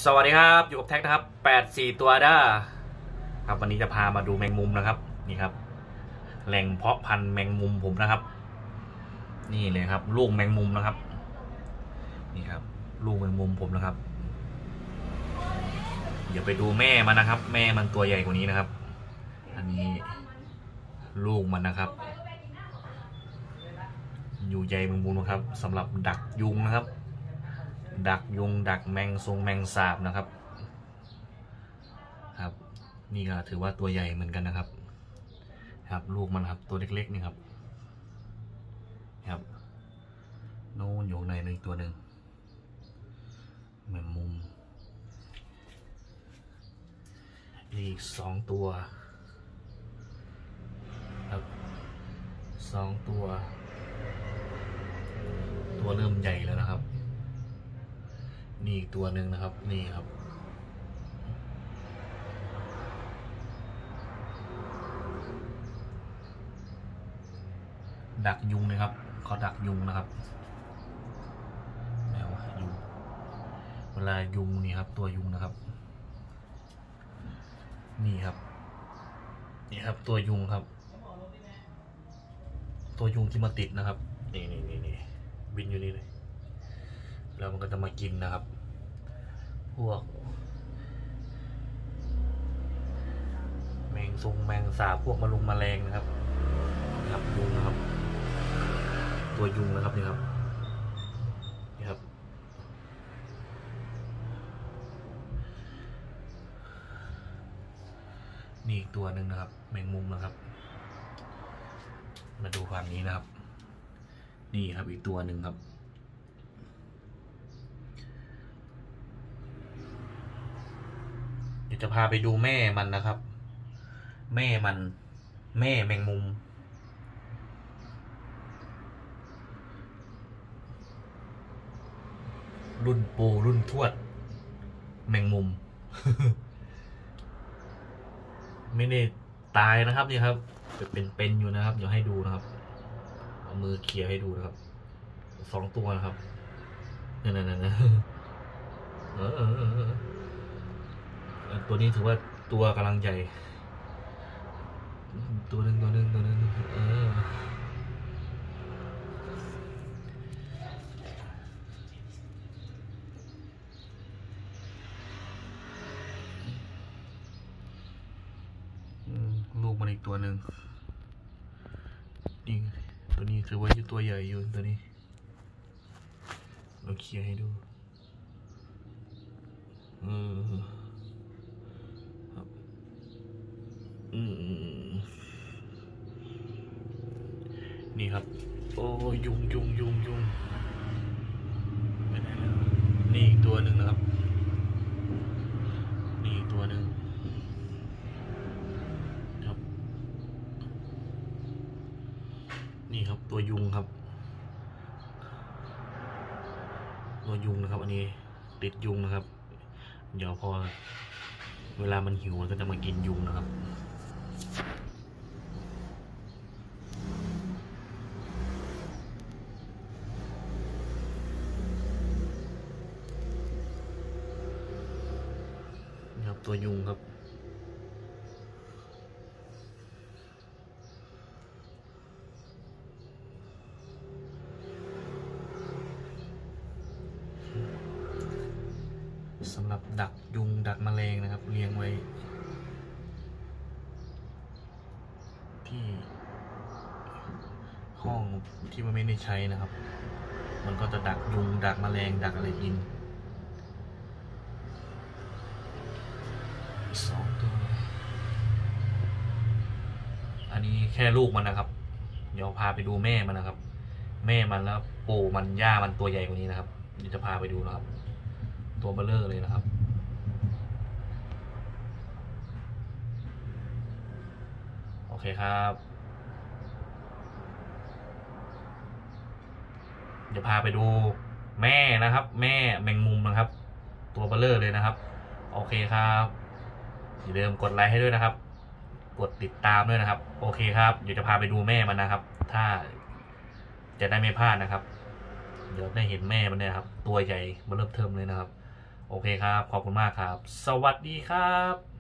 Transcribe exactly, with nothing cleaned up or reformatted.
สวัสดีครับอยู่กับแท็กนะครับแปดสี่ตัวด้าครับวันนี้จะพามาดูแมงมุมนะครับนี่ครับแหล่งเพาะพันธุ์แมงมุมผมนะครับนี่เลยครับลูกแมงมุมนะครับนี่ครับลูกแมงมุมผมนะครับเดี๋ยวไปดูแม่มันนะครับ แม่มันตัวใหญ่กว่านี้นะครับอันนี้ลูกมันนะครับอยู่ใยแมงมุมนะครับสำหรับดักยุงนะครับดักยุงดักแมงทรงแมงสาบนะครับครับนี่ก็ถือว่าตัวใหญ่เหมือนกันนะครับครับลูกมันครับตัวเล็กๆนี่ครับครับโน่นอยู่ในนึงตัวหนึ่งแมงมุมอีกสองตัวครับสองตัวตัวเริ่มใหญ่แล้วนะครับนี่อีกตัวหนึ่งนะครับนี่ครับดักยุงนะครับเขาดักยุงนะครับแมวยุงเวลายุงนี่ครับตัวยุงนะครับนี่ครับนี่ครับตัวยุงครับตัวยุงที่มาติดนะครับนี่นี่นี่นี่บินอยู่นี่เลยแล้วมันก็จะมากินนะครับพวกแมงทรงแมงสาบพวกมะลุงแมลงนะครับครับยุงนะครับตัวยุงนะครับนี่ครับนี่ครับนี่อีกตัวหนึ่งนะครับแมงมุมนะครับมาดูฝั่งนี้นะครับนี่ครับอีกตัวหนึ่งครับเดี๋ยวจะพาไปดูแม่มันนะครับแม่มันแม่แมงมุมรุ่นปูรุ่นทวดแมงมุม ไม่ได้ตายนะครับนี่ครับเป็นเป็นอยู่นะครับเดี๋ยวให้ดูนะครับเอามือเขี่ยให้ดูนะครับสองตัวนะครับนั่นนั่นนั่นเออเออเออตัวนี้ถือว่าตัวกำลังใหญ่ตัวหนึ่งตัวหนึ่งตัวหนึ่งเออลูกมันอีกตัวหนึ่งนี่ตัวนี้ถือว่าตัวใหญ่อยู่ตัวนี้เราเคลียร์ให้ดูเออครับอืมนี่ครับโอ้ยุงยุงยุงยุงไปไหนแล้วนี่อีกตัวหนึ่งนะครับนี่อีกตัวหนึ่งครับนี่ครับตัวยุงครับตัวยุงนะครับอันนี้ติดยุงนะครับเดี๋ยวพอเวลามันหิวมันก็จะมากินยุงนะครับนี่ครับตัวยุงครับสำหรับดักยุงดักแมลงนะครับเลี้ยงไว้ที่ห้องที่มันไม่ได้ใช้นะครับมันก็จะดักยุงดักแมลงดักอะไรกินสองตัวอันนี้แค่ลูกมันนะครับเดี๋ยวพาไปดูแม่มันนะครับแม่มันแล้วปู่มันย่ามันตัวใหญ่กว่านี้นะครับเดี๋ยวจะพาไปดูนะครับตัวเบลเลอร์เลยนะครับโอเคครับเดี๋ยวพาไปดูแม่นะครับแม่แมงมุมนะครับตัวเบลเลอร์เลยนะครับโอเคครับอย่าลืมกดไลค์ให้ด้วยนะครับกดติดตามด้วยนะครับโอเคครับเดี๋ยวจะพาไปดูแม่มันนะครับถ้าจะได้ไม่พลาดนะครับเดี๋ยวได้เห็นแม่มันเนี่ยครับตัวใหญ่เบลเลอร์เทิมเลยนะครับโอเคครับขอบคุณมากครับสวัสดีครับ